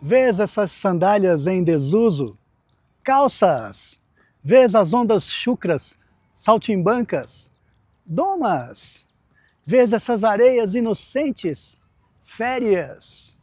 Vês essas sandálias em desuso? Calças! Vês as ondas chucras, saltimbancas? Domas! Vês essas areias inocentes? Férias!